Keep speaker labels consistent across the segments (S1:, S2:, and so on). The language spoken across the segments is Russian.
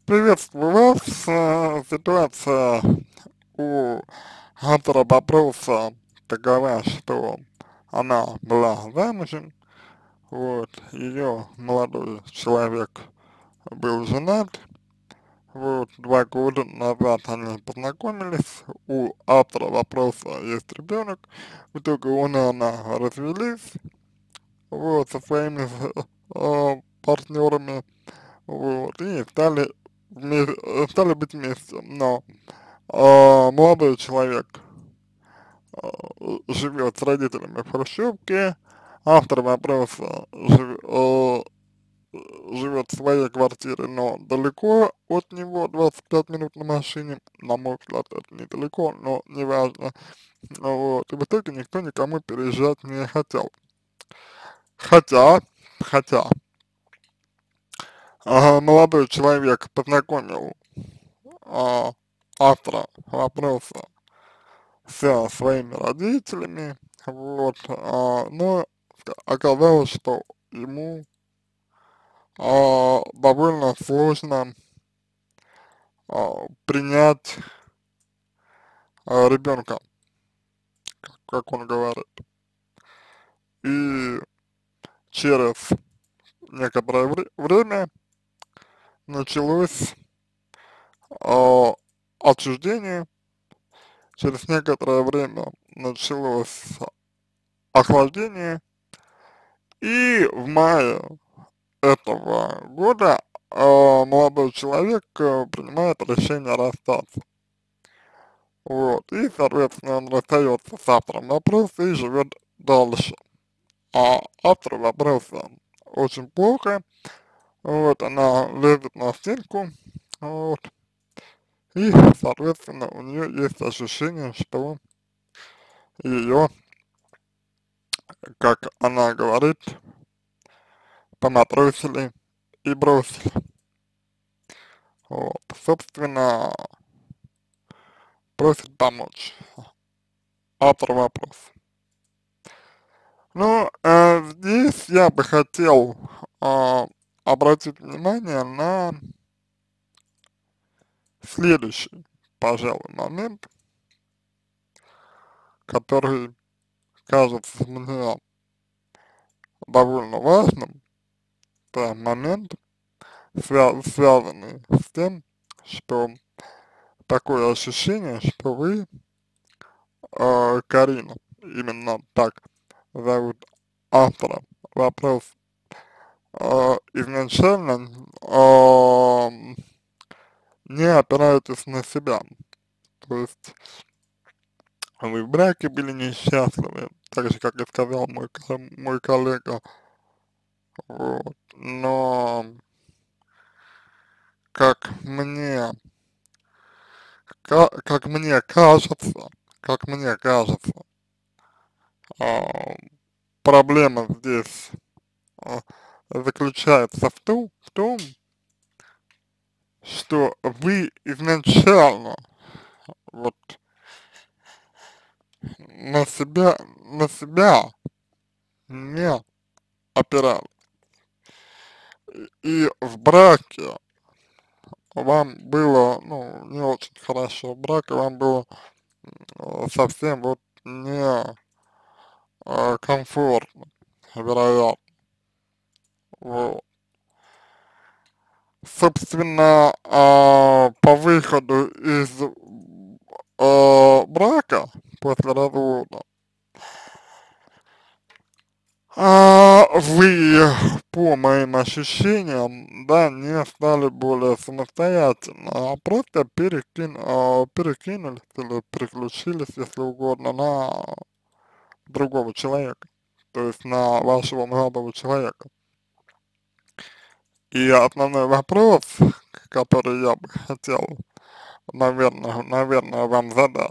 S1: Приветствую вас. Ситуация у автора вопроса такова, что она была замужем, вот, ее молодой человек был женат, вот, 2 года назад они познакомились, у автора вопроса есть ребенок, в итоге он и она развелись, вот, со своими партнерами, вот, и стали быть вместе, но молодой человек живет с родителями в Хрущевке, автор вопроса живет в своей квартире, но далеко от него, 25 минут на машине, на мой взгляд, это недалеко, но неважно, вот, и в итоге никто никому переезжать не хотел, хотя, хотя, молодой человек познакомил а, автора вопроса со своими родителями, вот, но оказалось, что ему довольно сложно принять ребенка, как он говорит. И через некоторое время началось а, отчуждение, через некоторое время началось охлаждение, и в мае этого года молодой человек принимает решение расстаться. Вот, и, соответственно, он расстается с автором вопроса и живет дальше. А автор вопроса очень плохо, вот, она лезет на стенку, вот, и, соответственно, у нее есть ощущение, что ее, как она говорит, поматросили и бросили. Вот, собственно, просит помочь автор вопроса. Ну, здесь я бы хотел обратить внимание на следующий, пожалуй, момент, который кажется мне довольно важным. Это момент, связанный с тем, что такое ощущение, что вы, Карина, именно так зовут автора вопроса, изначально не опираетесь на себя. То есть вы в браке были несчастливы, так же, как и сказал мой коллега, вот. Но, как мне, как мне кажется, как мне кажется, а, проблема здесь а, заключается в том, что вы изначально вот на себя не опирали. И в браке вам было, ну, не очень хорошо, в браке вам было совсем вот не комфортно, вероятно. Вот. Собственно, по выходу из брака после развода, вы, по моим ощущениям, да, не стали более самостоятельно, а просто перекинулись или переключились, если угодно, на другого человека, то есть на вашего молодого человека. И основной вопрос, который я бы хотел, наверное, вам задать,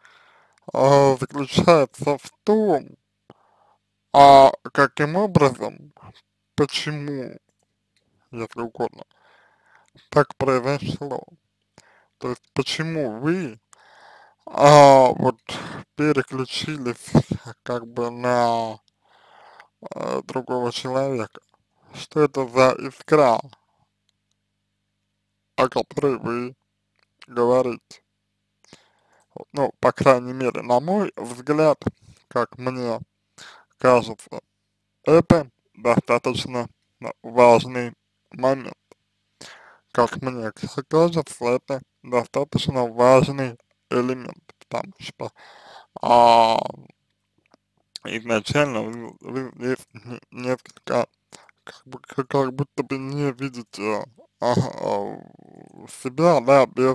S1: заключается в том, каким образом, почему, если угодно, так произошло. То есть почему вы вот переключились как бы на другого человека. Что это за искра о которой вы говорите. Ну, по крайней мере, на мой взгляд, как мне кажется, это достаточно важный момент. Как мне кажется, это достаточно важный элемент, потому что а, изначально вы здесь несколько как будто бы не видите себя, да, без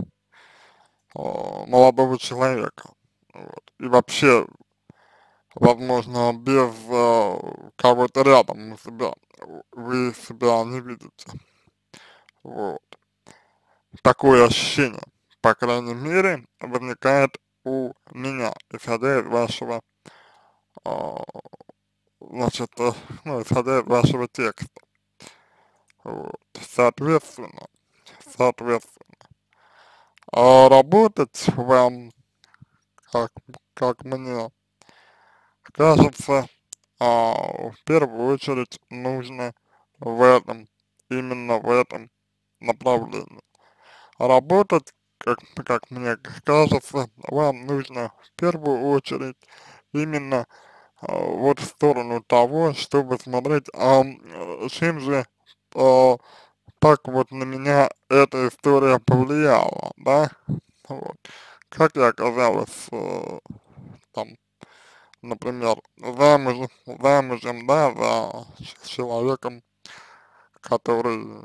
S1: молодого человека. Вот. И вообще, возможно, без кого-то рядом у себя, вы себя не видите. Вот. Такое ощущение, по крайней мере, возникает у меня, исходя из вашего, а, значит, ну, исходя из вашего текста. Вот. Соответственно, работать вам, как, как мне кажется, в первую очередь нужно в этом, именно в этом направлении. Работать, как мне кажется, вам нужно в первую очередь именно вот в сторону того, чтобы смотреть, чем же а, так вот на меня эта история повлияла, да, вот. Как я оказалась там, например, замужем, да, за человеком, который,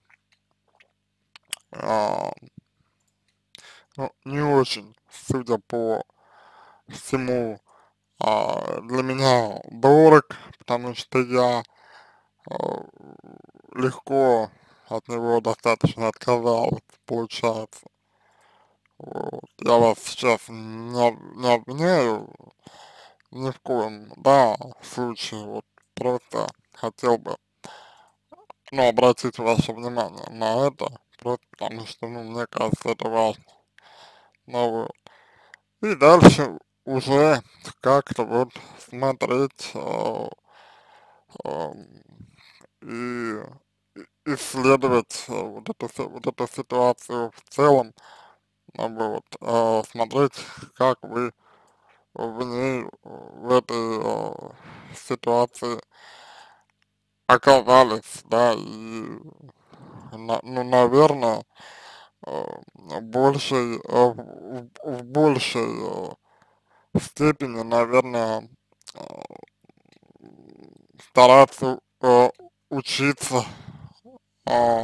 S1: а, ну, не очень, судя по всему, для меня дорог, потому что я а, легко от него достаточно отказалась, получается. Вот. Я вас сейчас не обвиняю ни в коем, да, случае, вот просто хотел бы, ну, обратить ваше внимание на это, просто потому что, ну, мне кажется, это важно. Ну, вот. И дальше уже как-то вот смотреть ам, и исследовать вот эту ситуацию в целом, вот, смотреть, как вы в ней, в этой ситуации оказались, да, и, ну, наверное, в большей степени, наверное, э, стараться учиться, э,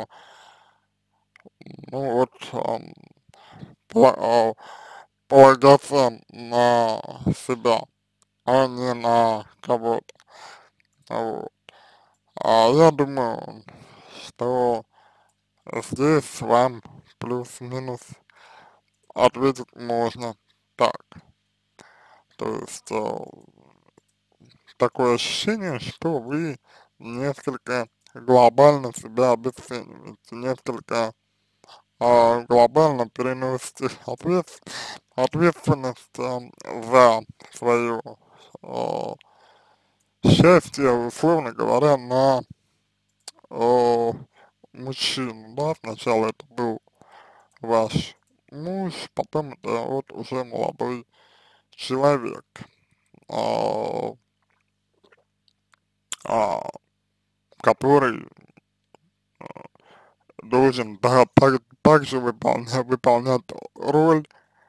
S1: ну, вот, пла- э, полагаться на себя, а не на кого-то. Вот. Я думаю, что здесь вам плюс-минус ответить можно так. То есть такое ощущение, что вы несколько глобально себя обесцениваете, несколько глобально переносите ответственность за свое э, счастье, условно говоря, на э, мужчину, да, сначала это был ваш муж, потом это вот уже молодой человек, а, а, который должен, да, также выполнять роль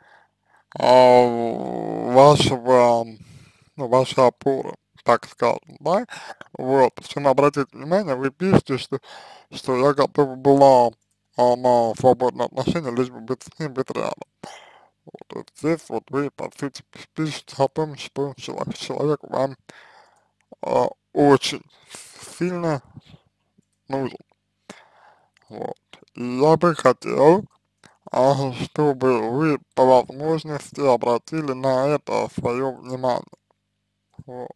S1: вашего, ну, вашей опоры, так скажем, да. Вот, причем обратите внимание, вы пишете, что я готова была на свободные отношения, лишь бы быть с ним, быть рядом. Вот здесь вот вы, по сути, пишете о том, что человек вам очень сильно нужен. Вот. И я бы хотел, чтобы вы по возможности обратили на это свое внимание. Вот.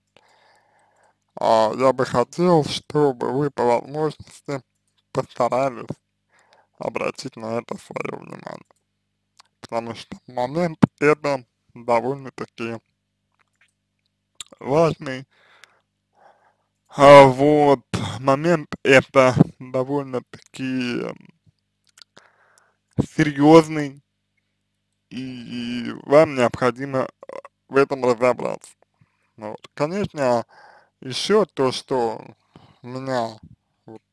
S1: Я бы хотел, чтобы вы по возможности постарались обратить на это свое внимание. Потому что момент это довольно-таки важный. Вот, момент это довольно-таки серьезный, и вам необходимо в этом разобраться. Вот. Конечно, еще то, что меня вот,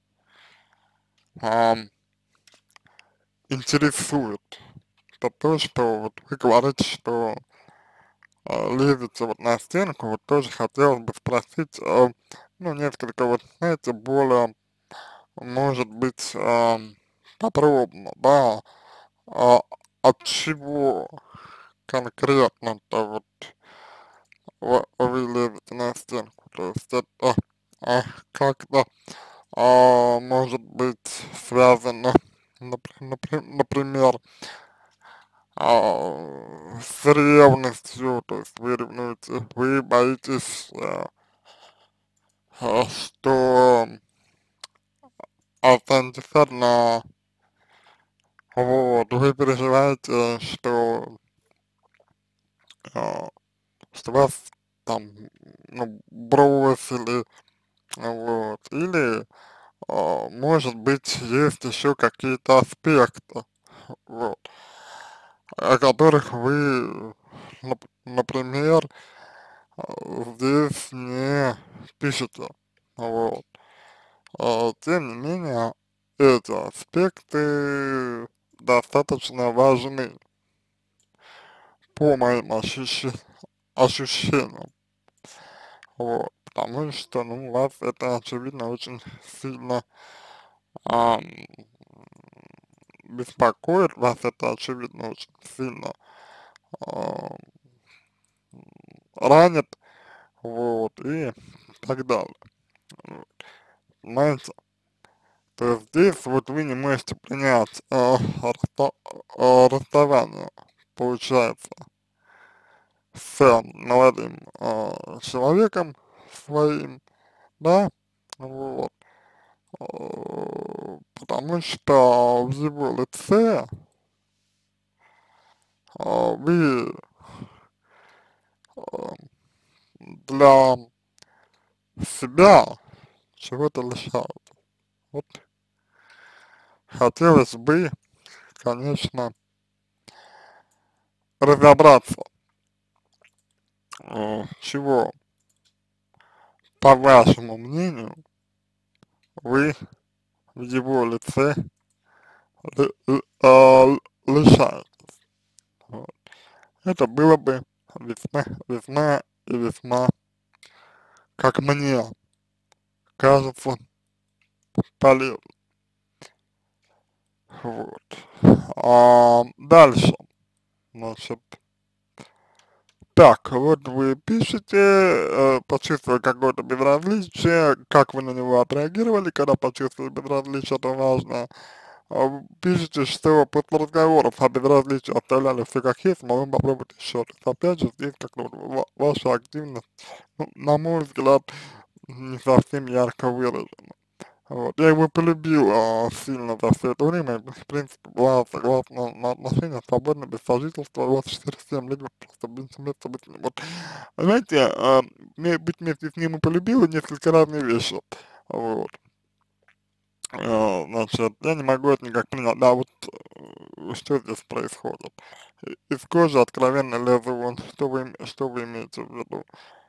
S1: ам, интересует, это то, что вот вы говорите, что лезете вот на стенку, вот тоже хотелось бы спросить, ну, несколько вот, знаете, более, может быть, подробно, да, а, от чего конкретно-то вот вы лезете на стенку, то есть это как-то может быть связано, например, с ревностью, то есть вы ревнуете, вы боитесь, что останетесь одна, вот, вы переживаете, а, что вас там, ну, бросили, вот, или, может быть, есть еще какие-то аспекты, вот, о которых вы, например, здесь не пишете, вот. Тем не менее, эти аспекты достаточно важны по моим ощущениям, вот, потому что, ну, вас это, очевидно, очень сильно ам, беспокоит, вас это, очевидно, очень сильно ам, ранит, вот, и так далее. Вот. Знаете, то есть здесь вот вы не можете принять расставание, получается, с молодым человеком своим, да, вот, потому что в его лице вы а, для себя чего-то лишаете. Вот хотелось бы, конечно, разобраться, чего, по вашему мнению, вы в его лице лишаете. Вот. Это было бы весьма и весьма, как мне кажется, полезно. Вот. Дальше, значит, так, вот вы пишете, почувствовали какое-то безразличие, как вы на него отреагировали, когда почувствовали безразличие, это важно. Пишете, что после разговоров о безразличии оставляли все как есть, могу попробовать еще раз. Опять же, здесь как-то вот ваша активность, ну, на мой взгляд, не совсем ярко выражена. Вот. Я его полюбил сильно за все это время, в принципе, была согласна на отношения свободно, без сожительства, 24/7, либо просто без совместно быть с ним. Вот. Знаете, быть вместе с ним и полюбил несколько разные вещи. Вот. Значит, я не могу это никак понять, да, вот что здесь происходит. Из кожи откровенно лезу вон, что вы имеете в виду?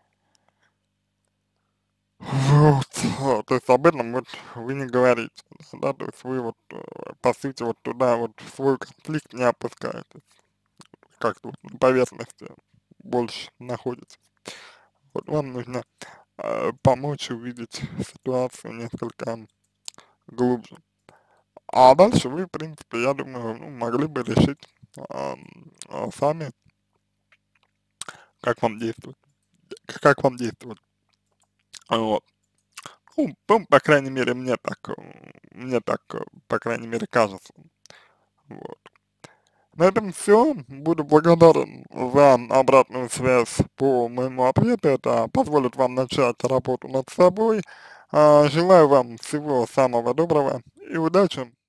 S1: Вот, то есть об этом вот вы не говорите, да, то есть вы вот, по сути, вот туда вот в свой конфликт не опускаетесь, как-то вот на поверхности больше находитесь. Вот вам нужно помочь увидеть ситуацию несколько глубже. А дальше вы, в принципе, я думаю, ну, могли бы решить сами, как вам действовать, как вам действовать. Вот. Ну, по крайней мере, мне так, по крайней мере, кажется. Вот. На этом все. Буду благодарен за обратную связь по моему ответу. Это позволит вам начать работу над собой. Желаю вам всего самого доброго и удачи.